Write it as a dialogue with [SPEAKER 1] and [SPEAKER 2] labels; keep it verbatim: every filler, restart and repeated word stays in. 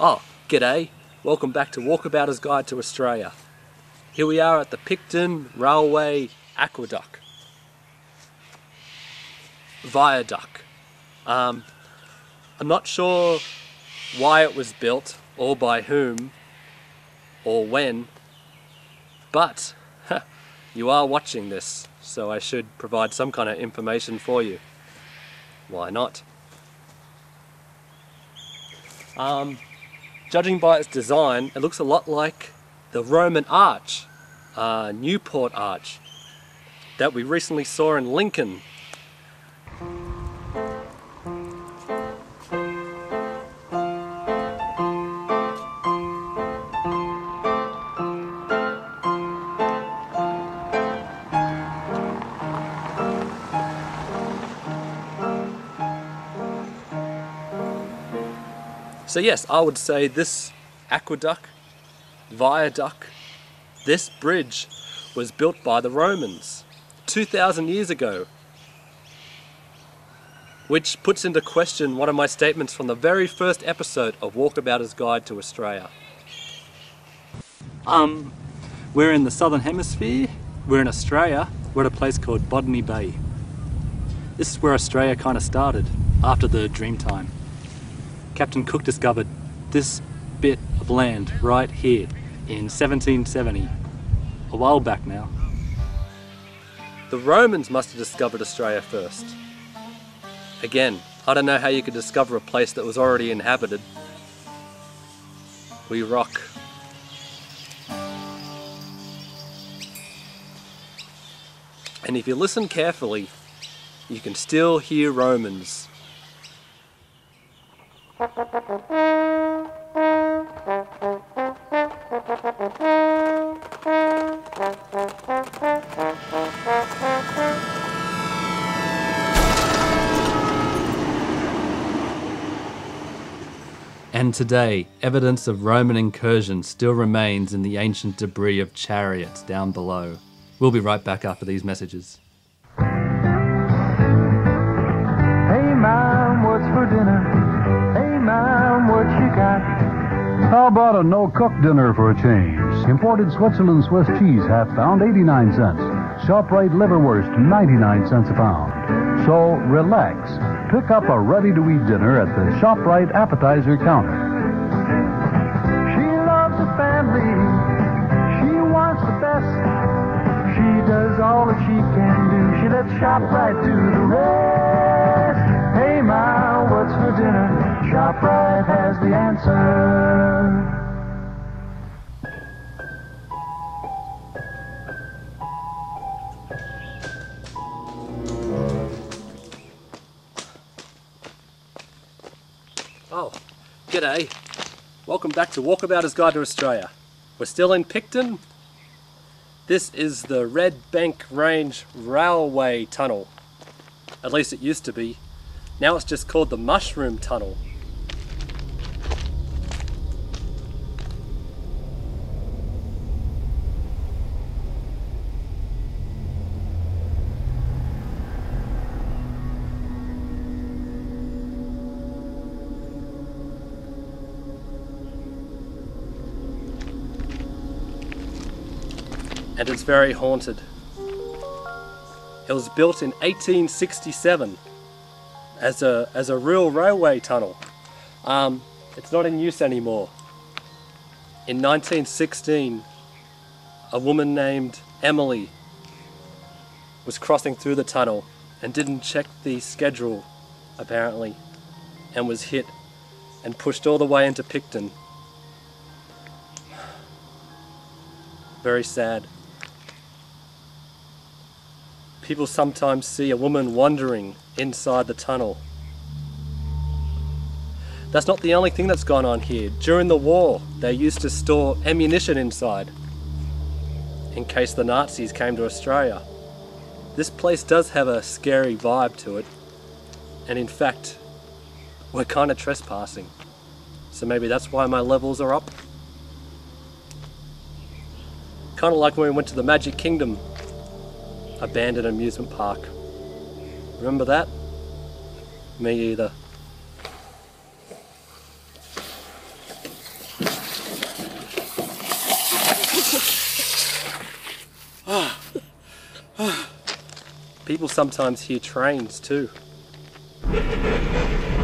[SPEAKER 1] Oh, g'day. Welcome back to Walkabouter's Guide to Australia. Here we are at the Picton Railway Aqueduct. Viaduct. Um, I'm not sure why it was built, or by whom, or when, but you are watching this, so I should provide some kind of information for you. Why not? Um, judging by its design, it looks a lot like the Roman arch, uh, Newport Arch, that we recently saw in Lincoln. So yes, I would say this aqueduct, viaduct, this bridge was built by the Romans two thousand years ago. Which puts into question one of my statements from the very first episode of Walkabouter's Guide to Australia. Um, we're in the Southern Hemisphere, we're in Australia, we're at a place called Botany Bay. This is where Australia kind of started, after the Dreamtime. Captain Cook discovered this bit of land right here in seventeen seventy, a while back now. The Romans must have discovered Australia first. Again, I don't know how you could discover a place that was already inhabited. We rock. And if you listen carefully, you can still hear Romans. And today, evidence of Roman incursion still remains in the ancient debris of chariots down below. We'll be right back after these messages.
[SPEAKER 2] Hey mom, what's for dinner? Hey mom, what you got?
[SPEAKER 3] How about a no-cook dinner for a change? Imported Switzerland Swiss cheese, half pound, eighty-nine cents. ShopRite liverwurst, ninety-nine cents a pound. So relax. Pick up a ready-to-eat dinner at the ShopRite appetizer counter.
[SPEAKER 2] She loves her family. She wants the best. She does all that she can do. She lets ShopRite do the rest. Hey ma, what's for dinner? ShopRite has the answer.
[SPEAKER 1] Oh, g'day. Welcome back to Walkabouter's Guide to Australia. We're still in Picton. This is the Redbank Range Railway Tunnel. At least it used to be. Now it's just called the Mushroom Tunnel. And it's very haunted. It was built in eighteen sixty-seven as a as a real railway tunnel. Um, it's not in use anymore. In nineteen sixteen, a woman named Emily was crossing through the tunnel and didn't check the schedule, apparently, and was hit and pushed all the way into Picton. Very sad. People sometimes see a woman wandering inside the tunnel. That's not the only thing that's gone on here. During the war, they used to store ammunition inside in case the Nazis came to Australia. This place does have a scary vibe to it, and in fact, we're kind of trespassing. So maybe that's why my levels are up. Kind of like when we went to the Magic Kingdom abandoned amusement park. Remember that? Me either.
[SPEAKER 4] People sometimes hear trains too.